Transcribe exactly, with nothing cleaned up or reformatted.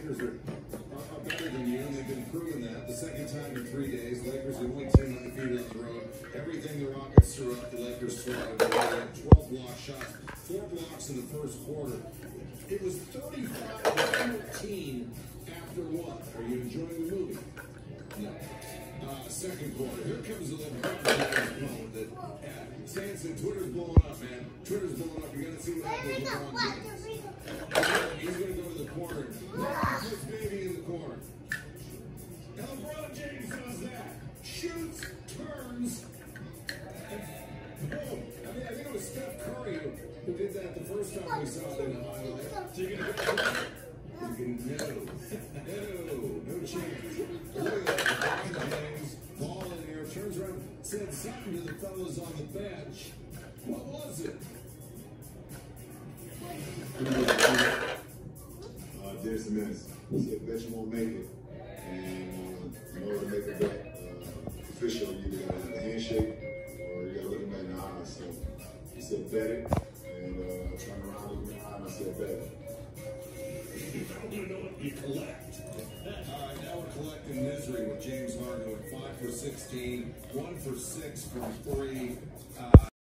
Lakers are, are, are better than you, and they've been proving that. The second time in three days, Lakers the only team undefeated on the road. Everything the Rockets threw up, the Lakers threw up. They had twelve block shots, four blocks in the first quarter. It was thirty-five to fourteen after what? Are you enjoying the movie? No. Uh, second quarter. Here comes the LeBron moment that uh, Sanson, Twitter's blowing up, man. Twitter's blowing up. You're gonna see what happens with LeBron James. He's gonna go to the corner. This baby in the corner. And LeBron James does that. Shoots, turns, and boom. I mean, I think it was Steph Curry who, who did that the first time we saw it in the highlight. So you're gonna go. You can, no, no, no chance. Look at that. LeBron James, ball in there, turns around, said something to the fellas on the bench. What was it? Uh, Dennis Menace. He said, bet you won't make it. And uh, in order to make it back uh, official, you either got to have a handshake or you got to look him in the eyes. So he said, bet it. And uh, I turned around, looked in the eye, and I said, bet it. You know what you collect. All right, now we're collecting misery with James Harden with five for sixteen, one for six from three. Uh,